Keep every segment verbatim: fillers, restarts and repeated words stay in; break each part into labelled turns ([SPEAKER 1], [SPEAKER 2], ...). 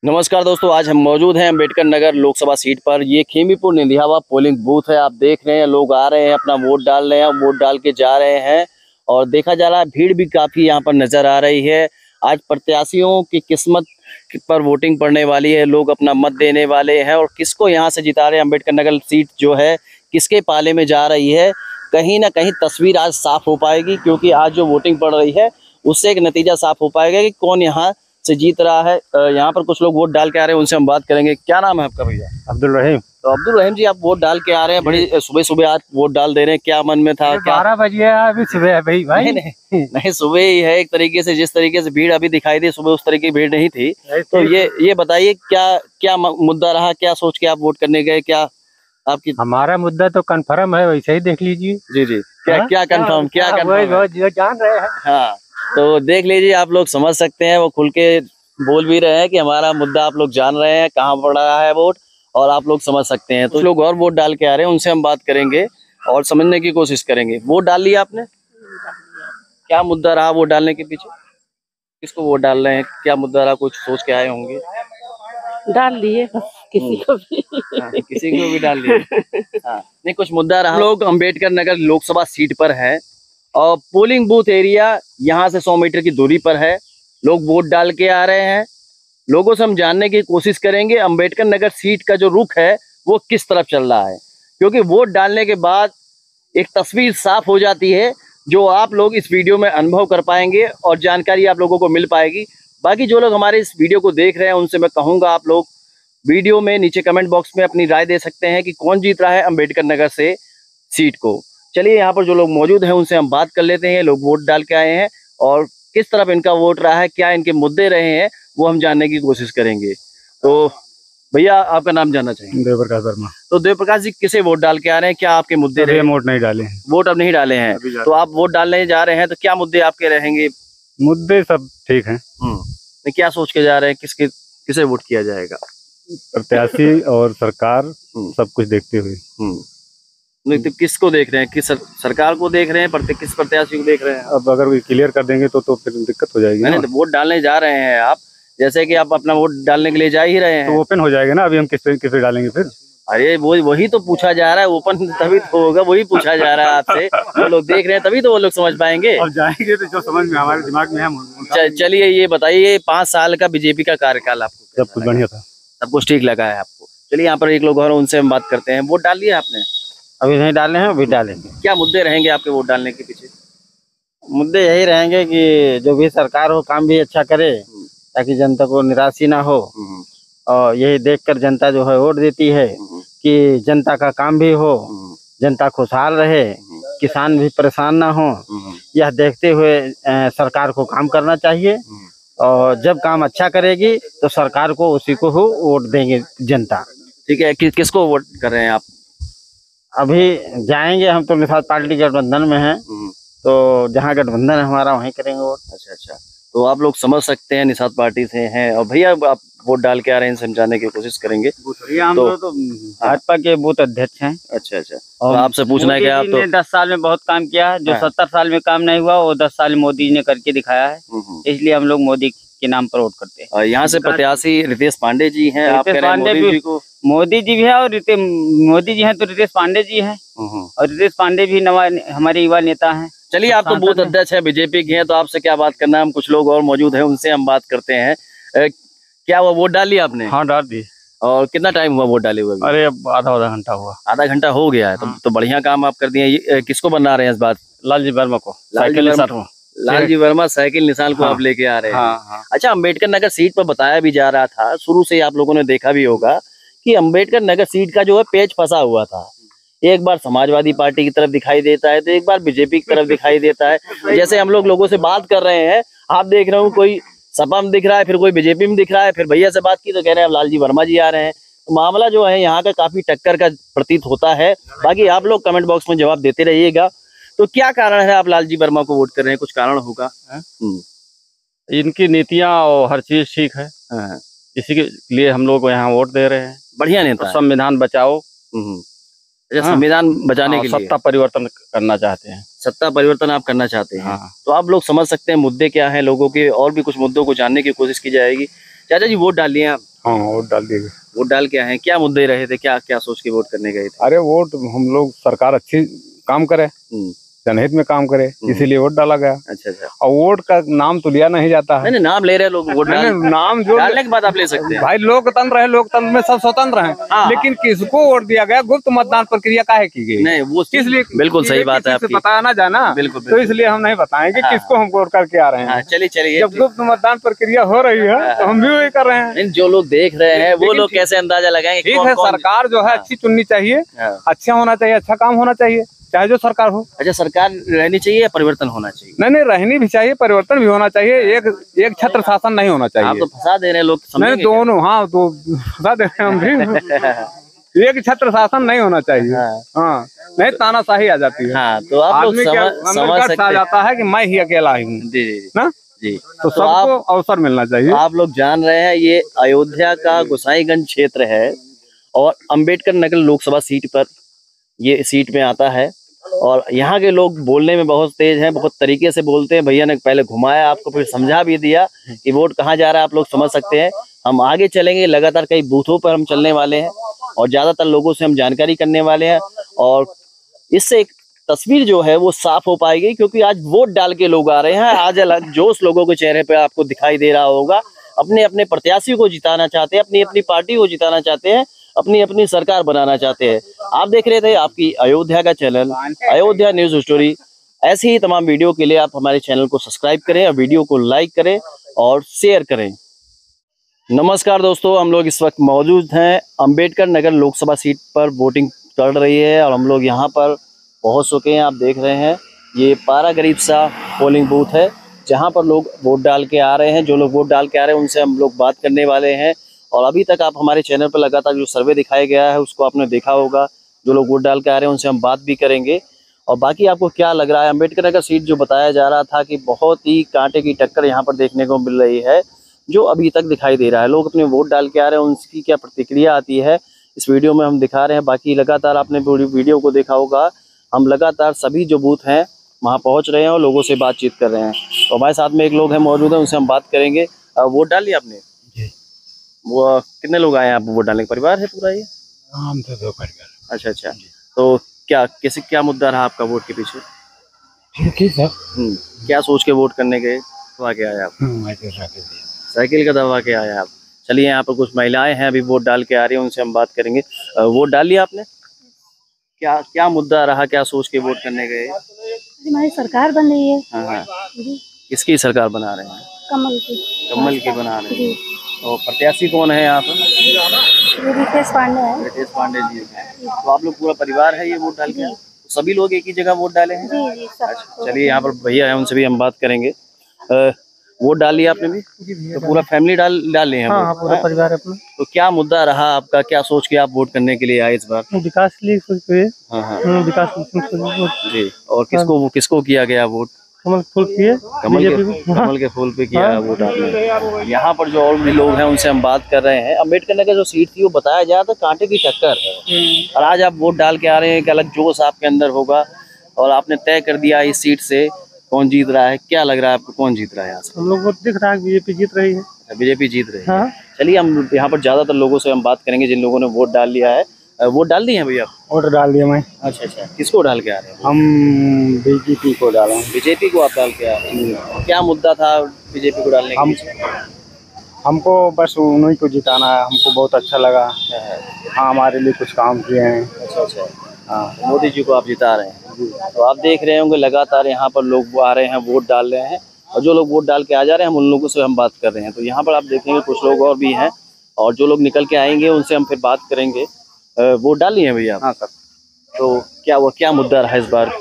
[SPEAKER 1] नमस्कार दोस्तों, आज हम मौजूद हैं अम्बेडकर नगर लोकसभा सीट पर। ये खेमीपुर निंदियावा पोलिंग बूथ है। आप देख रहे हैं लोग आ रहे हैं, अपना वोट डाल रहे हैं, वोट डाल के जा रहे हैं और देखा जा रहा है भीड़ भी काफ़ी यहाँ पर नज़र आ रही है। आज प्रत्याशियों की किस्मत पर वोटिंग पड़ने वाली है, लोग अपना मत देने वाले हैं और किसको यहाँ से जिता रहे हैं। अम्बेडकर नगर सीट जो है किसके पाले में जा रही है, कहीं ना कहीं तस्वीर आज साफ हो पाएगी, क्योंकि आज जो वोटिंग पड़ रही है उससे एक नतीजा साफ हो पाएगा कि कौन यहाँ से जीत रहा है। यहाँ पर कुछ लोग वोट डाल के आ रहे हैं, उनसे हम बात करेंगे। क्या नाम है आपका भैया?
[SPEAKER 2] अब्दुल रहीम।
[SPEAKER 1] तो अब्दुल रहीम जी, आप वोट डाल के आ रहे हैं, बड़ी सुबह सुबह आज वोट डाल दे रहे हैं, क्या मन में था? क्या
[SPEAKER 2] बारह बजे अभी सुबह है भाई भाई
[SPEAKER 1] नहीं, नहीं, नहीं सुबह ही है। एक तरीके से जिस तरीके से भीड़ अभी दिखाई दी, सुबह उस तरीके की भीड़ नहीं थी। तो ये ये बताइए क्या क्या मुद्दा रहा, क्या सोच के आप वोट करने गए? क्या आपकी?
[SPEAKER 2] हमारा मुद्दा तो कन्फर्म है, वैसे ही देख लीजिए।
[SPEAKER 1] जी जी, क्या
[SPEAKER 2] हा?
[SPEAKER 1] क्या कंफर्म क्या
[SPEAKER 2] हाँ,
[SPEAKER 1] कंफर्म
[SPEAKER 2] जो जान रहे हैं।
[SPEAKER 1] हाँ, तो देख लीजिए, आप लोग समझ सकते हैं, वो खुल के बोल भी रहे हैं कि हमारा मुद्दा आप लोग जान रहे हैं, कहाँ पड़ रहा है वोट, और आप लोग समझ सकते हैं। तो लोग और वोट डाल के आ रहे हैं, उनसे हम बात करेंगे और समझने की कोशिश करेंगे। वोट डाल लिया आपने? क्या मुद्दा रहा वोट डालने के पीछे? किसको वोट डाल रहे हैं, क्या मुद्दा रहा? कुछ सोच के आए होंगे।
[SPEAKER 3] डाल दिए किसी को भी।
[SPEAKER 1] हाँ, किसी को भी डाल दिया। हाँ, नहीं, कुछ मुद्दा रहा। लोग अम्बेडकर नगर लोकसभा सीट पर है और पोलिंग बूथ एरिया यहाँ से सौ मीटर की दूरी पर है। लोग वोट डाल के आ रहे हैं। लोगों से हम जानने की कोशिश करेंगे अम्बेडकर नगर सीट का जो रुख है वो किस तरफ चल रहा है, क्योंकि वोट डालने के बाद एक तस्वीर साफ हो जाती है जो आप लोग इस वीडियो में अनुभव कर पाएंगे और जानकारी आप लोगों को मिल पाएगी। बाकी जो लोग हमारे इस वीडियो को देख रहे हैं उनसे मैं कहूँगा, आप लोग वीडियो में नीचे कमेंट बॉक्स में अपनी राय दे सकते हैं कि कौन जीत रहा है अम्बेडकर नगर से सीट को। चलिए, यहाँ पर जो लोग मौजूद हैं उनसे हम बात कर लेते हैं। लोग वोट डाल के आए हैं और किस तरफ इनका वोट रहा है, क्या इनके मुद्दे रहे हैं, वो हम जानने की कोशिश करेंगे। तो भैया, आपका नाम जानना चाहेंगे?
[SPEAKER 2] देवप्रकाश वर्मा।
[SPEAKER 1] तो देवप्रकाश जी, किसे वोट डाल के आ रहे हैं, क्या आपके मुद्दे रहे?
[SPEAKER 2] वोट नहीं डाले हैं।
[SPEAKER 1] वोट अब नहीं डाले हैं, तो आप वोट डालने जा रहे हैं, तो क्या मुद्दे आपके रहेंगे?
[SPEAKER 2] मुद्दे सब ठीक हैं।
[SPEAKER 1] हम्म, क्या सोच के जा रहे हैं, किसके किसे वोट किया जाएगा?
[SPEAKER 2] प्रत्याशी और सरकार सब कुछ देखते हुए।
[SPEAKER 1] नहीं तो किसको देख रहे हैं, किस सर, सरकार को देख रहे हैं, प्रत्ये, किस प्रत्याशी को देख रहे हैं?
[SPEAKER 2] अब अगर क्लियर कर देंगे तो तो फिर दिक्कत हो जाएगी।
[SPEAKER 1] नहीं, तो वोट डालने जा रहे हैं आप, जैसे कि आप अपना वोट डालने के लिए जा ही रहे हैं,
[SPEAKER 2] तो ओपन हो जाएगा ना। अभी हम किस किस डालेंगे फिर?
[SPEAKER 1] अरे वो वही तो पूछा जा रहा है, ओपन तभी तो होगा, वही पूछा जा रहा है आपसे। वो लोग देख रहे हैं तभी तो वो लोग समझ पाएंगे।
[SPEAKER 2] अब जाएंगे तो जो समझ में हमारे दिमाग में है।
[SPEAKER 1] चलिए, ये बताइए, पाँच साल का बीजेपी का कार्यकाल आपको
[SPEAKER 2] सब कुछ बढ़िया था,
[SPEAKER 1] सब कुछ ठीक लगा है आपको? चलिए, यहाँ पर एक लोग और, उनसे हम बात करते हैं। वोट डाल लिया आपने?
[SPEAKER 4] अभी नहीं डाले हैं, अभी डालेंगे।
[SPEAKER 1] क्या मुद्दे रहेंगे आपके वोट डालने के पीछे?
[SPEAKER 4] मुद्दे यही रहेंगे कि जो भी सरकार हो काम भी अच्छा करे, ताकि जनता को निराशी ना हो, और यही देखकर जनता जो है वोट देती है कि जनता का काम भी हो, जनता खुशहाल रहे, किसान भी परेशान ना हो। यह देखते हुए सरकार को काम करना चाहिए, और जब काम अच्छा करेगी तो सरकार को उसी को ही वोट देंगे जनता।
[SPEAKER 1] ठीक है, कि, किसको वोट कर रहे हैं आप?
[SPEAKER 4] अभी जाएंगे हम तो निषाद पार्टी गठबंधन में हैं, तो जहाँ गठबंधन है हमारा वहीं करेंगे वोट।
[SPEAKER 1] अच्छा अच्छा, तो आप लोग समझ सकते हैं निषाद पार्टी से हैं, और भैया आप वोट डाल के आ रहे हैं, समझाने की कोशिश करेंगे।
[SPEAKER 4] हम तो, तो भाजपा के बूथ अध्यक्ष हैं।
[SPEAKER 1] अच्छा अच्छा, तो आपसे पूछना है कि आप तो
[SPEAKER 4] दस साल में बहुत काम किया, जो सत्तर साल में काम नहीं हुआ वो दस साल मोदी ने करके दिखाया है, इसलिए हम लोग मोदी के नाम पर वोट करते हैं।
[SPEAKER 1] यहाँ से प्रत्याशी रितेश पांडे जी हैं, आप कह रहे हैं मोदी जी को?
[SPEAKER 4] मोदी जी भी है और रितेश मोदी जी हैं तो रितेश पांडे जी हैं, और रितेश पांडे भी नवा हमारे युवा नेता हैं।
[SPEAKER 1] चलिए, आप तो बूथ अध्यक्ष है, बीजेपी के हैं, तो आपसे क्या बात करना है? हम कुछ लोग और मौजूद हैं, उनसे हम बात करते हैं। ए, क्या हुआ, वोट डाल लिया आपने?
[SPEAKER 2] हाँ, डाल दी।
[SPEAKER 1] और कितना टाइम हुआ वोट डाले हुए?
[SPEAKER 2] अरे अब आधा आधा घंटा हुआ।
[SPEAKER 1] आधा घंटा हो गया है, तो, तो बढ़िया काम आप कर दिए। किसको बना रहे हैं इस बात?
[SPEAKER 2] लालजी वर्मा को।
[SPEAKER 1] लालजी वर्मा, लालजी वर्मा साइकिल निशान को आप लेके आ रहे हैं।
[SPEAKER 2] हाँ, हाँ।
[SPEAKER 1] अच्छा, अम्बेडकर नगर सीट पर बताया भी जा रहा था, शुरू से आप लोगों ने देखा भी होगा कि अम्बेडकर नगर सीट का जो है पेच फंसा हुआ था। एक बार समाजवादी पार्टी की तरफ दिखाई देता है, तो एक बार बीजेपी की तरफ दिखाई देता है। जैसे हम लोग लोगों से बात कर रहे हैं, आप देख रहे हो, कोई सपा में दिख रहा है, फिर कोई बीजेपी में दिख रहा है, फिर भैया से बात की तो कह रहे हैं लालजी वर्मा जी आ रहे हैं। तो मामला जो है यहाँ का काफी टक्कर का प्रतीत होता है। बाकी आप लोग कमेंट बॉक्स में जवाब देते रहिएगा। तो क्या कारण है आप लालजी वर्मा को वोट कर रहे हैं? कुछ कारण होगा?
[SPEAKER 2] इनकी नीतियाँ और हर चीज ठीक है, इसी के लिए हम लोग यहाँ वोट दे रहे हैं।
[SPEAKER 1] बढ़िया नेता,
[SPEAKER 4] संविधान बचाओ।
[SPEAKER 1] अच्छा, संविधान बचाने के लिए
[SPEAKER 4] सत्ता परिवर्तन करना चाहते हैं।
[SPEAKER 1] सत्ता परिवर्तन आप करना चाहते हैं।
[SPEAKER 4] हाँ।
[SPEAKER 1] तो आप लोग समझ सकते हैं मुद्दे क्या हैं लोगों के, और भी कुछ मुद्दों को जानने की कोशिश की जाएगी। चाचा जी, वोट डाल लिए आप?
[SPEAKER 5] हाँ वोट डाल दिए।
[SPEAKER 1] वोट डाल के आए हैं, क्या मुद्दे रहे थे, क्या क्या सोच के वोट करने गए थे?
[SPEAKER 5] अरे वोट हम लोग सरकार अच्छी काम करे, जनहित में काम करे, इसीलिए वोट डाला गया।
[SPEAKER 1] अच्छा अच्छा।
[SPEAKER 5] और वोट का नाम तो लिया नहीं जाता है।
[SPEAKER 1] नहीं नाम ले रहे लोग, वोट डाल,
[SPEAKER 5] नाम जो
[SPEAKER 1] डालने के बाद आप ले सकते हैं।
[SPEAKER 5] भाई लोकतंत्र है, लोकतंत्र में सब स्वतंत्र हैं।
[SPEAKER 1] हाँ।
[SPEAKER 5] लेकिन किसको वोट दिया गया, गुप्त मतदान प्रक्रिया काहे की गई?
[SPEAKER 1] नहीं वो
[SPEAKER 5] इसलिए
[SPEAKER 1] बिल्कुल सही बात है आपकी,
[SPEAKER 5] बताया ना जाना,
[SPEAKER 1] बिल्कुल
[SPEAKER 5] तो इसलिए हम नहीं बताएंगे
[SPEAKER 1] हाँ।
[SPEAKER 5] किसको हम वोट करके आ रहे हैं।
[SPEAKER 1] चलिए चलिए,
[SPEAKER 5] जब गुप्त मतदान प्रक्रिया हो रही है तो हम भी वही कर रहे हैं।
[SPEAKER 1] जो लोग देख रहे हैं वो लोग कैसे अंदाजा लगाएंगे?
[SPEAKER 5] ठीक है, सरकार जो है अच्छी चुननी चाहिए, अच्छा होना चाहिए, अच्छा काम होना चाहिए, चाहे जो सरकार हो। अच्छा, सरकार रहनी चाहिए या परिवर्तन होना चाहिए? नहीं नहीं, रहनी भी चाहिए, परिवर्तन भी होना चाहिए, एक एक छत्र शासन नहीं होना चाहिए। आप तो फंसा दे रहे हैं लोग, नहीं दोनों, हाँ तो फंसा दे रहे हैं हम भी। एक छत्र शासन नहीं होना चाहिए, हाँ नहीं तानाशाही आ जाती है। हाँ, तो आप लोग समझ समझ सकते आ जाता है कि मैं ही अकेला ही हूँ ना जी, तो सबको अवसर मिलना चाहिए। आप लोग जान रहे हैं ये अयोध्या का गोसाईगंज क्षेत्र है और अंबेडकर नगर लोकसभा सीट पर ये सीट में आता है। और यहाँ के लोग बोलने में बहुत तेज हैं, बहुत तरीके से बोलते हैं। भैया ने पहले घुमाया आपको, फिर समझा भी दिया कि वोट कहाँ जा रहा है, आप लोग समझ सकते हैं। हम आगे चलेंगे, लगातार कई बूथों पर हम चलने वाले हैं और ज्यादातर लोगों से हम जानकारी करने वाले हैं और इससे एक तस्वीर जो है वो साफ हो पाएगी, क्योंकि आज वोट डाल के लोग आ रहे हैं। आज अलग जोश लोगों के चेहरे पे आपको दिखाई दे रहा होगा। अपने अपने प्रत्याशी को जिताना चाहते हैं, अपनी अपनी पार्टी को जिताना चाहते हैं, अपनी अपनी सरकार बनाना चाहते हैं। आप देख रहे थे आपकी अयोध्या का चैनल अयोध्या न्यूज स्टोरी। ऐसी ही तमाम वीडियो के लिए आप हमारे चैनल को सब्सक्राइब करें और वीडियो को लाइक करें और शेयर करें। नमस्कार दोस्तों, हम लोग इस वक्त मौजूद हैं अंबेडकर नगर लोकसभा सीट पर। वोटिंग चल रही है और हम लोग यहाँ पर पहुँच चुके हैं। आप देख रहे हैं ये पारा गरीब सा पोलिंग बूथ है जहाँ पर लोग वोट डाल के आ रहे हैं। जो लोग वोट डाल के आ रहे हैं उनसे हम लोग बात करने वाले हैं। और अभी तक आप हमारे चैनल पर लगातार जो सर्वे दिखाया गया है उसको आपने देखा होगा। जो लोग वोट डाल के आ रहे हैं उनसे हम बात भी करेंगे। और बाकी आपको क्या लग रहा है, अंबेडकर नगर सीट जो बताया जा रहा था कि बहुत ही कांटे की टक्कर यहाँ पर देखने को मिल रही है, जो अभी तक दिखाई दे रहा है। लोग अपने वोट डाल के आ रहे हैं, उनकी क्या प्रतिक्रिया आती है इस वीडियो में हम दिखा रहे हैं। बाकी लगातार आपने पूरी वीडियो को देखा होगा, हम लगातार सभी जो बूथ हैं वहाँ पहुँच रहे हैं और लोगों से बातचीत कर रहे हैं। तो हमारे साथ में एक लोग हैं मौजूद हैं, उनसे हम बात करेंगे। वोट डाल लिया आपने? वो कितने लोग आए हैं आप वोट डालने? परिवार है पूरा ये? हम तो दो परिवार।
[SPEAKER 1] अच्छा अच्छा, तो क्या कैसे क्या मुद्दा रहा आपका वोट के पीछे?
[SPEAKER 5] ठीक है सर।
[SPEAKER 1] क्या सोच के वोट करने गए तो आके आए आप? साइकिल का दबा के आए आप। चलिए, यहाँ पर कुछ महिलाएं हैं अभी वोट डाल के आ रही हैं, उनसे हम बात करेंगे। वोट डाल लिया आपने? क्या क्या मुद्दा रहा, क्या सोच के वोट करने गए?
[SPEAKER 3] हमारी सरकार बन रही है।
[SPEAKER 1] हाँ हाँ, किसकी सरकार बना रहे हैं?
[SPEAKER 3] कमल की।
[SPEAKER 1] कमल की बना रहे हैं। और प्रत्याशी कौन है यहाँ पर?
[SPEAKER 3] रितेश पांडे है।
[SPEAKER 1] रितेश पांडे जी हैं। तो आप लोग पूरा परिवार है ये वोट डाल के? सभी लोग एक ही जगह वोट डाले हैं?
[SPEAKER 3] जी जी सब।
[SPEAKER 1] अच्छा, चलिए यहाँ पर भैया है, उनसे भी हम बात करेंगे। वोट डाल लिया आपने भी? तो पूरा फैमिली डाल डाल लिए हैं? हाँ, पूरा परिवार अपना। तो क्या मुद्दा रहा आपका, क्या सोच के आप वोट करने के लिए आए इस बार?
[SPEAKER 6] विकास के लिए सोच के।
[SPEAKER 1] हाँ हाँ,
[SPEAKER 6] विकास
[SPEAKER 1] जी। और किसको किसको किया गया वोट?
[SPEAKER 6] कमल फूल किए।
[SPEAKER 1] कमल के कमल के फूल पे किया वोट आपने। यहाँ पर जो और भी लोग हैं उनसे हम बात कर रहे हैं। अंबेडकर नगर जो सीट थी वो बताया जा रहा था कांटे की टक्कर है, और आज आप वोट डाल के आ रहे हैं, एक अलग जोश आपके अंदर होगा और आपने तय कर दिया इस सीट से कौन जीत रहा है। क्या लग रहा है आपको, कौन जीत रहा है यहाँ से?
[SPEAKER 6] हम लोग को दिख रहा है बीजेपी जीत रही है।
[SPEAKER 1] बीजेपी जीत रही है।
[SPEAKER 6] हाँ।
[SPEAKER 1] चलिए, हम यहाँ पर ज्यादातर लोगों से हम बात करेंगे जिन लोगों ने वोट डाल लिया है। वोट डाल दिए हैं भैया?
[SPEAKER 5] वोट डाल दिया मैं।
[SPEAKER 1] अच्छा अच्छा, किसको डाल के आ रहे हैं?
[SPEAKER 5] हम बीजेपी को डाला।
[SPEAKER 1] बीजेपी को आप डाल के आ रहे हैं? क्या मुद्दा था बीजेपी को डालने के पीछे?
[SPEAKER 5] हमको बस उन्हीं को जिताना है, हमको बहुत अच्छा लगा। हाँ, हमारे लिए कुछ काम किए हैं।
[SPEAKER 1] अच्छा अच्छा, हाँ, मोदी जी को आप जिता रहे हैं। तो आप देख रहे होंगे लगातार यहाँ पर लोग आ रहे हैं, वोट डाल रहे हैं, और जो लोग वोट डाल के आ जा रहे हैं हम उन लोगों से हम बात कर रहे हैं। तो यहाँ पर आप देखेंगे कुछ लोग और भी हैं, और जो लोग निकल के आएंगे उनसे हम फिर बात करेंगे। वोट डाल लिए हैं भैया?
[SPEAKER 5] हाँ सर।
[SPEAKER 1] तो क्या वो क्या मुद्दा रहा इस बार?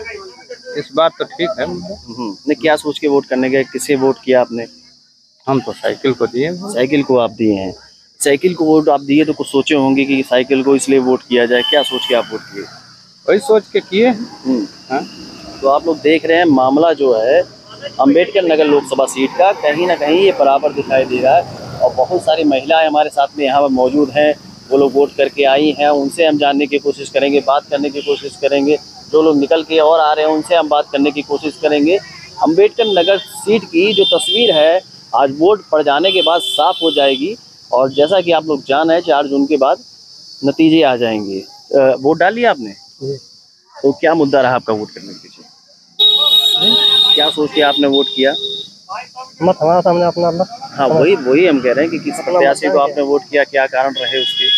[SPEAKER 5] इस बार तो ठीक है।
[SPEAKER 1] नहीं, क्या सोच के वोट करने गए, किसे वोट किया आपने?
[SPEAKER 5] हम तो साइकिल को दिए।
[SPEAKER 1] साइकिल को आप दिए हैं? साइकिल को वोट आप दिए तो कुछ सोचे होंगे कि साइकिल को इसलिए वोट किया जाए, क्या सोच के आप वोट किए?
[SPEAKER 5] वही सोच के किए।
[SPEAKER 1] हाँ? तो आप लोग देख रहे हैं मामला जो है अंबेडकर नगर लोकसभा सीट का, कहीं ना कहीं ये बराबर दिखाई दे रहा है। और बहुत सारी महिलाएं हमारे साथ में यहाँ पर मौजूद हैं, वो लोग वोट करके आई हैं, उनसे हम जानने की कोशिश करेंगे, बात करने की कोशिश करेंगे। जो लोग निकल के और आ रहे हैं उनसे हम बात करने की कोशिश करेंगे। अंबेडकर नगर सीट की जो तस्वीर है आज वोट पड़ जाने के बाद साफ हो जाएगी और जैसा कि आप लोग जान है, चार जून के बाद नतीजे आ जाएंगे। वोट डाल लिया आपने? तो क्या मुद्दा रहा आपका वोट करने के पीछे? क्या सोच के आपने वोट किया?
[SPEAKER 6] मत हमारा सामने अपना अपना।
[SPEAKER 1] हाँ, वही वही हम कह रहे हैं कि किस प्रत्याशी को आपने वोट किया, क्या कारण रहे उसके?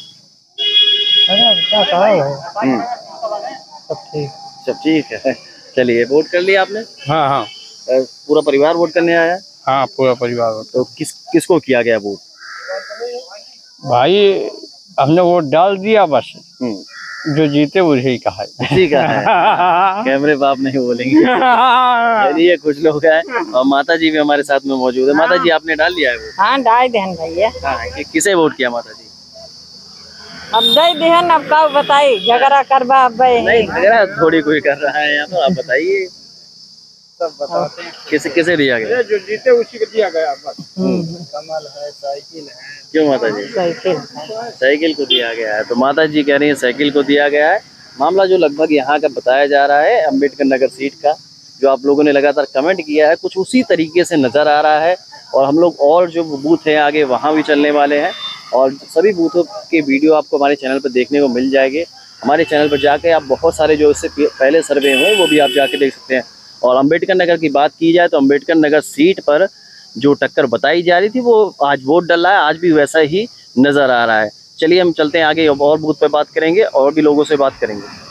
[SPEAKER 6] क्या कारण है?
[SPEAKER 1] हम्म,
[SPEAKER 6] सब ठीक
[SPEAKER 1] सब ठीक है। चलिए, वोट कर लिया आपने?
[SPEAKER 5] हाँ हाँ
[SPEAKER 1] अ, पूरा परिवार वोट करने आया?
[SPEAKER 5] हाँ, पूरा परिवार।
[SPEAKER 1] तो किस किसको किया गया वोट?
[SPEAKER 5] भाई हमने वोट डाल दिया, बस
[SPEAKER 1] हम्म,
[SPEAKER 5] जो जीते वही कहा है।
[SPEAKER 1] ठीक है। कैमरे बाप नहीं बोलेंगे। चलिए, कुछ लोग हैं और माता जी भी हमारे साथ में मौजूद है। माता जी, आपने डाल लिया है वोट?
[SPEAKER 7] हाँ, डाल देहन भैया।
[SPEAKER 1] हाँ, कि, किसे वोट किया माता जी?
[SPEAKER 7] अब दे देहन, अब का बताई, झगड़ा करवा अब
[SPEAKER 1] नहीं, झगड़ा थोड़ी कोई कर रहा है यहाँ, तो आप बताइए। सब बताते हैं। किसे किसे दिया गया?
[SPEAKER 5] जो जीते उसी को दिया गया बस।
[SPEAKER 1] कमल है, साइकिल है। क्यों माता जी?
[SPEAKER 7] साइकिल
[SPEAKER 1] साइकिल को दिया गया है। तो माता जी कह रही है साइकिल को दिया गया है। मामला जो लगभग यहाँ का बताया जा रहा है अम्बेडकर नगर सीट का, जो आप लोगों ने लगातार कमेंट किया है, कुछ उसी तरीके से नजर आ रहा है। और हम लोग और जो बूथ है आगे वहाँ भी चलने वाले हैं और सभी बूथों के वीडियो आपको हमारे चैनल पर देखने को मिल जाएंगे। हमारे चैनल पर जाके आप बहुत सारे जो इससे पहले सर्वे हुए वो भी आप जाके देख सकते हैं। और अम्बेडकर नगर की बात की जाए तो अम्बेडकर नगर सीट पर जो टक्कर बताई जा रही थी वो आज वोट डला है, आज भी वैसा ही नजर आ रहा है। चलिए, हम चलते हैं आगे और बूथ पे बात करेंगे और भी लोगों से बात करेंगे।